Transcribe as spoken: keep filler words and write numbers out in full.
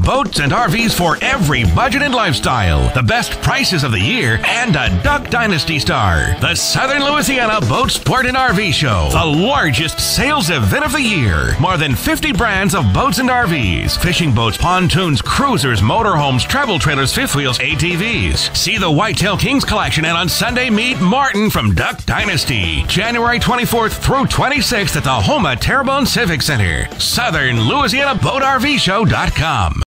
Boats and R Vs for every budget and lifestyle. The best prices of the year and a Duck Dynasty star. The Southern Louisiana Boat Sport and R V Show. The largest sales event of the year. More than fifty brands of boats and R Vs. Fishing boats, pontoons, cruisers, motorhomes, travel trailers, fifth wheels, A T Vs. See the Whitetail Kings collection, and on Sunday meet Martin from Duck Dynasty. January twenty-fourth through twenty-sixth at the Houma Terrebonne Civic Center. Southern Louisiana Boat R V Show dot com.